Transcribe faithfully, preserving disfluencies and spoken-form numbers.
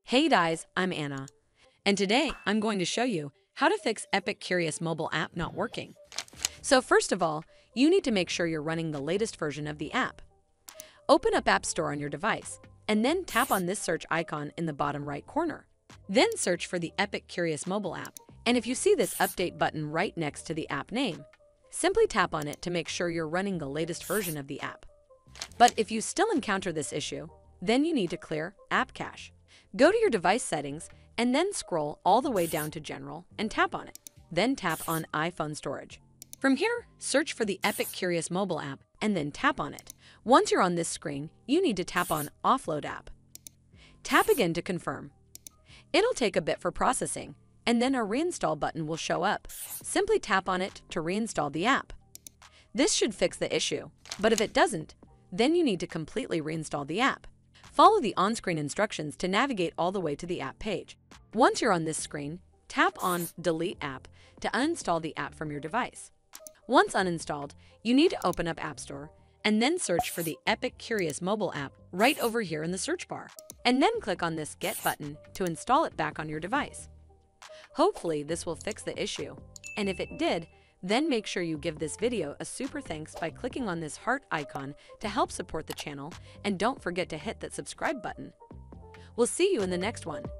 Hey guys, I'm Anna, and today I'm going to show you how to fix Epicurious mobile app not working. So first of all, you need to make sure you're running the latest version of the app. Open up App Store on your device, and then tap on this search icon in the bottom right corner. Then search for the Epicurious mobile app, and if you see this update button right next to the app name, simply tap on it to make sure you're running the latest version of the app. But if you still encounter this issue, then you need to clear App Cache. Go to your device settings and then scroll all the way down to General and tap on it. Then tap on iPhone Storage. From here, search for the Epicurious mobile app and then tap on it. Once you're on this screen, you need to tap on Offload App. Tap again to confirm. It'll take a bit for processing, and then a Reinstall button will show up. Simply tap on it to reinstall the app. This should fix the issue, but if it doesn't, then you need to completely reinstall the app. Follow the on-screen instructions to navigate all the way to the app page. Once you're on this screen, tap on Delete App to uninstall the app from your device. Once uninstalled, you need to open up App Store and then search for the Epicurious mobile app right over here in the search bar, and then click on this Get button to install it back on your device. Hopefully this will fix the issue, and if it did, then make sure you give this video a super thanks by clicking on this heart icon to help support the channel, and don't forget to hit that subscribe button. We'll see you in the next one.